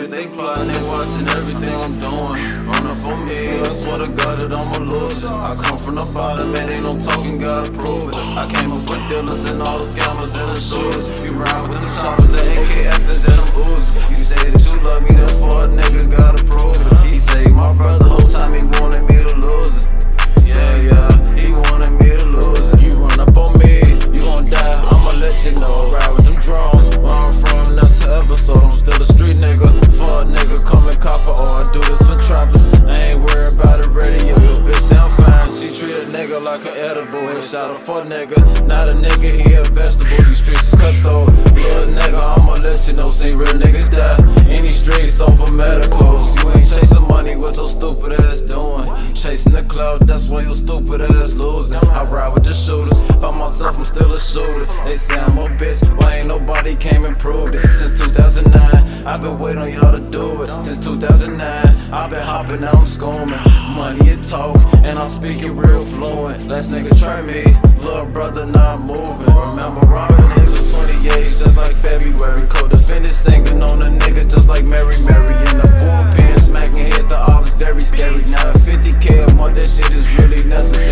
shit, they plotting, they watching everything I'm doing. Run up on me, I swear to God that I'ma lose it. I come from the bottom, it ain't no talking, gotta prove it. I came up with dealers and all the scammers and the shooters. You ride with them choppers, the AKFs and them Uzis. You say that you love me, therefore a nigga gotta prove it. He say my brother, whole time he wanted me to lose it. Yeah, he wanted me to lose it. You run up on me, you gon' die, I'ma let you know. Ride with them drones, where I'm from, that's the episode. I'm still a street nigga, for a nigga coming copper, or I do this for trappers. I ain't worried about the radio, your bitch sound fine. She treat a nigga like an edible, and shot a for nigga. Not a nigga, he a vegetable, these streets is cutthroat. Little nigga, I'ma let you know, see real niggas die. Any streets over medicals. You ain't chasing money, what your stupid ass doing? You chasing the cloud, that's why your stupid ass losing. I ride with the shooters, by myself I'm still a shooter. They say I'm a bitch, why ain't nobody came and proved it? Since 2009, I've been waiting on y'all to do it. Since 2009, I've been hopping out and schooming. Money and talk, and I'm speaking real fluent. Last nigga try me, little brother not moving. Remember robbing niggas with 28, just like February. Co-defendant singing on a nigga just like Mary Mary. In the bullpen, smacking heads, the odds very scary. Now at 50K a month, that shit is really necessary.